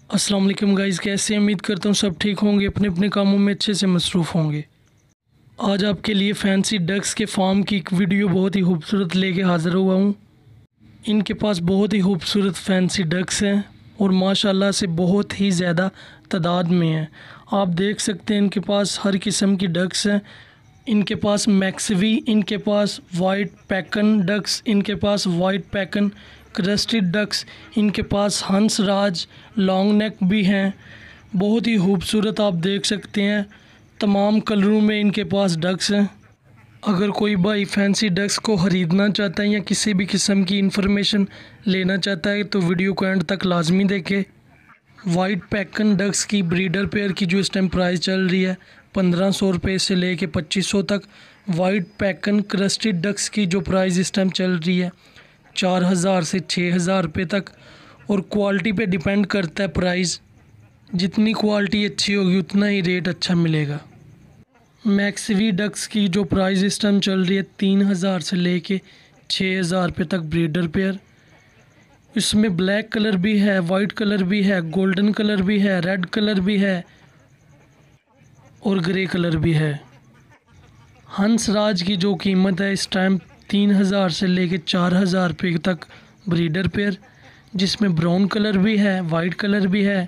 अस्सलाम वालेकुम गाइस, कैसे उम्मीद करता हूँ सब ठीक होंगे, अपने अपने कामों में अच्छे से मसरूफ़ होंगे। आज आपके लिए फैंसी डक्स के फार्म की एक वीडियो बहुत ही खूबसूरत लेके हाज़िर हुआ हूँ। इनके पास बहुत ही खूबसूरत फैंसी डक्स हैं और माशाल्लाह से बहुत ही ज़्यादा तादाद में हैं। आप देख सकते हैं इनके पास हर किस्म की डक्स हैं। इनके पास मैक्सवी, इनके पास वाइट पैकन डक्स, इनके पास वाइट पैकन क्रस्टेड डक्स, इनके पास हंस राज लॉन्ग नेक भी हैं। बहुत ही खूबसूरत आप देख सकते हैं, तमाम कलरों में इनके पास डक्स हैं। अगर कोई भाई फैंसी डक्स को ख़रीदना चाहता है या किसी भी किस्म की इंफॉर्मेशन लेना चाहता है तो वीडियो को एंड तक लाजमी देखें। वाइट पैकन डक्स की ब्रीडर पेयर की जो इस टाइम प्राइस चल रही है 1500 रुपये से लेके 2500 तक। वाइट पैकन क्रस्टेड डक्स की जो प्राइस इस टाइम चल रही है 4000 से 6000 रुपये तक, और क्वालिटी पे डिपेंड करता है प्राइस। जितनी क्वालिटी अच्छी होगी उतना ही रेट अच्छा मिलेगा। मैक्सवी डक्स की जो प्राइस इस टाइम चल रही है 3000 से लेके 6000 रुपये तक ब्रीडर पेयर। इसमें ब्लैक कलर भी है, वाइट कलर भी है, गोल्डन कलर भी है, रेड कलर भी है और ग्रे कलर भी है। हंस राज की जो कीमत है इस टाइम 3000 से लेके 4000 रुपये तक ब्रीडर पेयर, जिसमें ब्राउन कलर भी है, वाइट कलर भी है।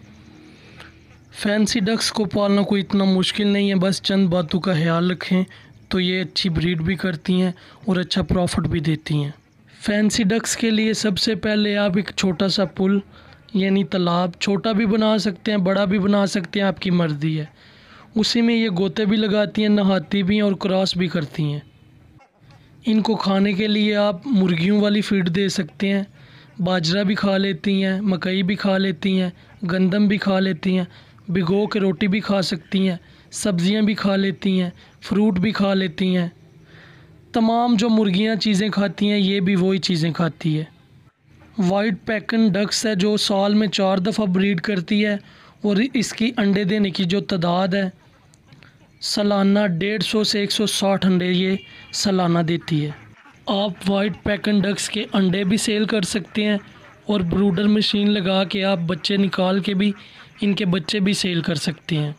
फैंसी डक्स को पालना कोई इतना मुश्किल नहीं है, बस चंद बातों का ख्याल रखें तो ये अच्छी ब्रीड भी करती हैं और अच्छा प्रॉफिट भी देती हैं। फैंसी डक्स के लिए सबसे पहले आप एक छोटा सा पुल यानी तालाब, छोटा भी बना सकते हैं, बड़ा भी बना सकते हैं, आपकी मर्ज़ी है। उसी में ये गोते भी लगाती हैं, नहाती भी हैं और क्रॉस भी करती हैं। इनको खाने के लिए आप मुर्गियों वाली फीड दे सकते हैं। बाजरा भी खा लेती हैं, मकई भी खा लेती हैं, गंदम भी खा लेती हैं, भिगो के रोटी भी खा सकती हैं, सब्ज़ियां भी खा लेती हैं, फ्रूट भी खा लेती हैं। तमाम जो मुर्गियां चीज़ें खाती हैं ये भी वही चीज़ें खाती है। वाइट पैकन डक्स है जो साल में 4 दफ़ा ब्रीड करती है और इसकी अंडे देने की जो तादाद है सालाना 150 से 160 अंडे ये सालाना देती है। आप वाइट पैकन डक्स के अंडे भी सेल कर सकते हैं और ब्रूडर मशीन लगा के आप बच्चे निकाल के भी इनके बच्चे भी सेल कर सकते हैं।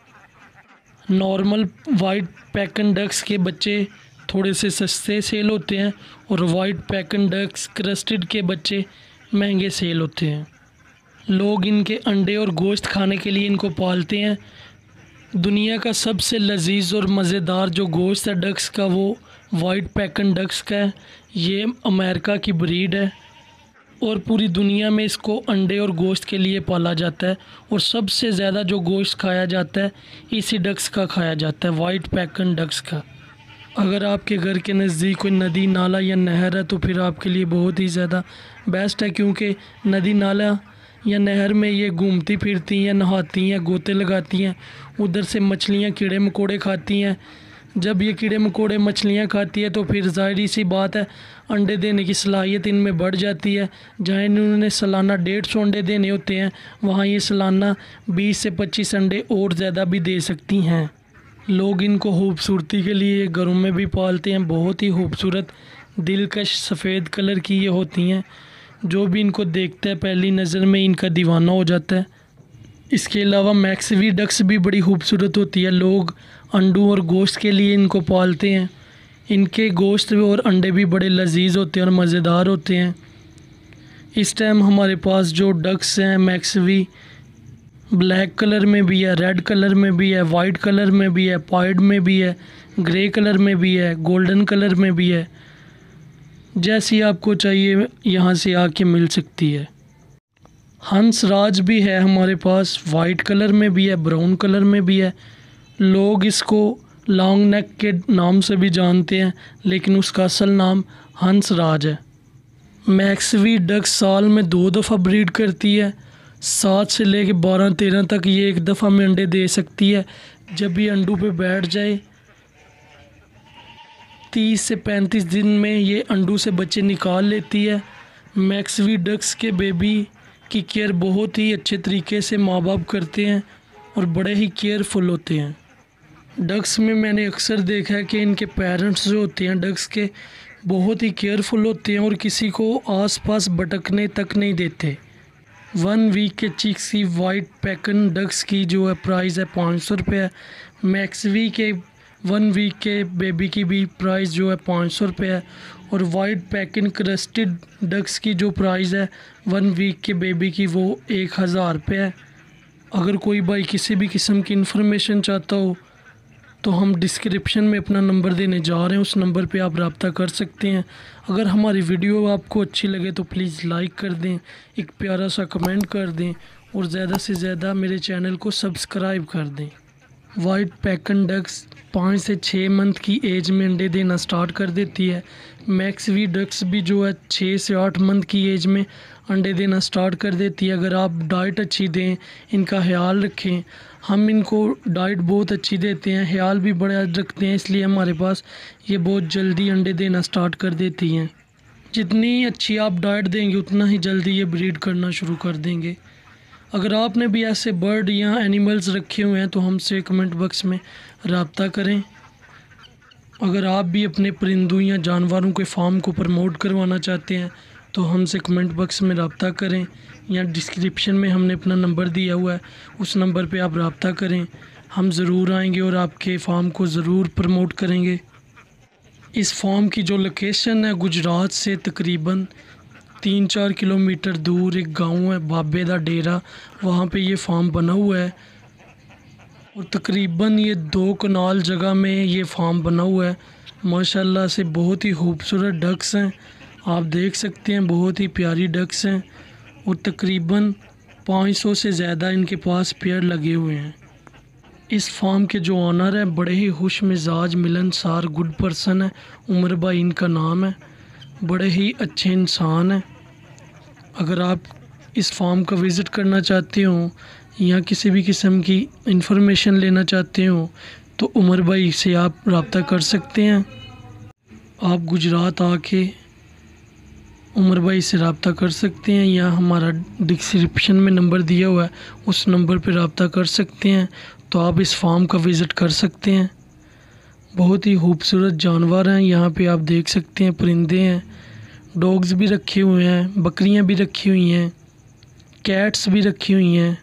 नॉर्मल वाइट पैकन डक्स के बच्चे थोड़े से सस्ते सेल होते हैं और वाइट पैकन डक्स क्रस्टेड के बच्चे महंगे सेल होते हैं। लोग इनके अंडे और गोश्त खाने के लिए इनको पालते हैं। दुनिया का सबसे लजीज और मज़ेदार जो गोश्त है डक्स का वो वाइट पैकन डक्स का है। ये अमेरिका की ब्रीड है और पूरी दुनिया में इसको अंडे और गोश्त के लिए पाला जाता है और सबसे ज़्यादा जो गोश्त खाया जाता है इसी डक्स का खाया जाता है, वाइट पैकन डक्स का। अगर आपके घर के नज़दीक कोई नदी नाला या नहर है तो फिर आपके लिए बहुत ही ज़्यादा बेस्ट है, क्योंकि नदी नाला या नहर में ये घूमती फिरती हैं, नहाती हैं, गोते लगाती हैं, उधर से मछलियाँ कीड़े मकोड़े खाती हैं। जब ये कीड़े मकोड़े मछलियाँ खाती है तो फिर ज़ाहिर सी बात है अंडे देने की सलाहियत इनमें बढ़ जाती है। जहाँ इन्होंने सालाना 150 अंडे देने होते हैं वहाँ ये सालाना 20 से 25 अंडे और ज़्यादा भी दे सकती हैं। लोग इनको खूबसूरती के लिए घरों में भी पालते हैं। बहुत ही खूबसूरत दिलकश सफ़ेद कलर की ये होती हैं, जो भी इनको देखता है पहली नज़र में इनका दीवाना हो जाता है। इसके अलावा मैक्सवी डक्स भी बड़ी खूबसूरत होती है। लोग अंडों और गोश्त के लिए इनको पालते हैं। इनके गोश्त और अंडे भी बड़े लजीज होते हैं और मज़ेदार होते हैं। इस टाइम हमारे पास जो डक्स हैं मैक्सवी ब्लैक कलर में भी है, रेड कलर में भी है, वाइट कलर में भी है, पाइड में भी है, ग्रे कलर में भी है, गोल्डन कलर में भी है। जैसी आपको चाहिए यहाँ से आके मिल सकती है। हंस राज भी है हमारे पास, वाइट कलर में भी है, ब्राउन कलर में भी है। लोग इसको लॉन्ग नेक के नाम से भी जानते हैं लेकिन उसका असल नाम हंस राज है। मैक्सवी डक्स साल में 2 दफ़ा ब्रीड करती है। 7 से लेके 12-13 तक ये एक दफ़ा में अंडे दे सकती है। जब ये अंडों पे बैठ जाए 30 से 35 दिन में ये अंडों से बच्चे निकाल लेती है। मैक्सवी डक्स के बेबी की केयर बहुत ही अच्छे तरीके से माँ बाप करते हैं और बड़े ही केयरफुल होते हैं। डक्स में मैंने अक्सर देखा है कि इनके पेरेंट्स जो होते हैं डक्स के बहुत ही केयरफुल होते हैं और किसी को आसपास भटकने तक नहीं देते। 1 वीक के चिक्स की वाइट पैकन डक्स की जो है प्राइस है 500 रुपये है। मैक्सवी के 1 वीक के बेबी की भी प्राइस जो है 500 रुपये है। और वाइट पैकन क्रस्टेड डक्स की जो प्राइस है 1 वीक के बेबी की वो 1000 रुपये है। अगर कोई भाई किसी भी किस्म की इन्फॉर्मेशन चाहता हो तो हम डिस्क्रिप्शन में अपना नंबर देने जा रहे हैं, उस नंबर पे आप रब्ता कर सकते हैं। अगर हमारी वीडियो आपको अच्छी लगे तो प्लीज़ लाइक कर दें, एक प्यारा सा कमेंट कर दें और ज़्यादा से ज़्यादा मेरे चैनल को सब्सक्राइब कर दें। वाइट पैकन डक्स 5 से 6 मंथ की एज में अंडे देना स्टार्ट कर देती है। मैक्सवी डक्स भी जो है 6 से 8 मंथ की एज में अंडे देना स्टार्ट कर देती है। अगर आप डाइट अच्छी दें, इनका ख्याल रखें, हम इनको डाइट बहुत अच्छी देते हैं, ख्याल भी बड़ा रखते हैं, इसलिए हमारे पास ये बहुत जल्दी अंडे देना स्टार्ट कर देती हैं। जितनी अच्छी आप डाइट देंगे उतना ही जल्दी ये ब्रीड करना शुरू कर देंगे। अगर आपने भी ऐसे बर्ड या एनिमल्स रखे हुए हैं तो हमसे कमेंट बॉक्स में रब्ता करें। अगर आप भी अपने परिंदों या जानवरों के फार्म को प्रमोट करवाना चाहते हैं तो हमसे कमेंट बॉक्स में रब्ता करें, या डिस्क्रिप्शन में हमने अपना नंबर दिया हुआ है, उस नंबर पे आप रब्ता करें। हम ज़रूर आएंगे और आपके फार्म को ज़रूर प्रमोट करेंगे। इस फार्म की जो लोकेशन है गुजरात से तकरीबन 3-4 किलोमीटर दूर एक गांव है बाबे दा डेरा, वहाँ पे ये फार्म बना हुआ है। और तकरीबन ये 2 कनाल जगह में ये फार्म बना हुआ है। माशाल्लाह से बहुत ही खूबसूरत डक्स हैं, आप देख सकते हैं, बहुत ही प्यारी डक्स हैं। और तकरीबन 500 से ज़्यादा इनके पास पेयर लगे हुए हैं। इस फार्म के जो ऑनर हैं बड़े ही खुश मिजाज मिलनसार गुड पर्सन है, उमर भाई इनका नाम है, बड़े ही अच्छे इंसान हैं। अगर आप इस फार्म का विज़िट करना चाहते हो या किसी भी किस्म की इंफॉर्मेशन लेना चाहते हो तो उमर भाई से आप रब्ता कर सकते हैं। आप गुजरात आके उमर भाई से रब्ता कर सकते हैं, या हमारा डिस्क्रिप्शन में नंबर दिया हुआ है उस नंबर पर रब्ता कर सकते हैं, तो आप इस फार्म का विज़िट कर सकते हैं। बहुत ही खूबसूरत जानवर हैं, यहाँ पे आप देख सकते हैं, परिंदे हैं, डॉग्स भी रखे हुए हैं, बकरियां भी रखी हुई हैं, कैट्स भी रखी हुई हैं।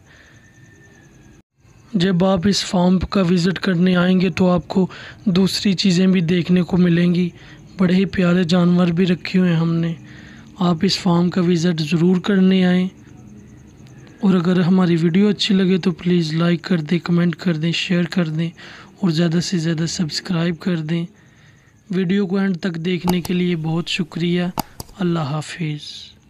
जब आप इस फार्म का विज़िट करने आएंगे तो आपको दूसरी चीज़ें भी देखने को मिलेंगी, बड़े ही प्यारे जानवर भी रखे हुए हैं हमने। आप इस फार्म का विज़िट ज़रूर करने आएँ। और अगर हमारी वीडियो अच्छी लगे तो प्लीज़ लाइक कर दें, कमेंट कर दें, शेयर कर दें और ज़्यादा से ज़्यादा सब्सक्राइब कर दें। वीडियो को एंड तक देखने के लिए बहुत शुक्रिया। अल्लाह हाफिज़।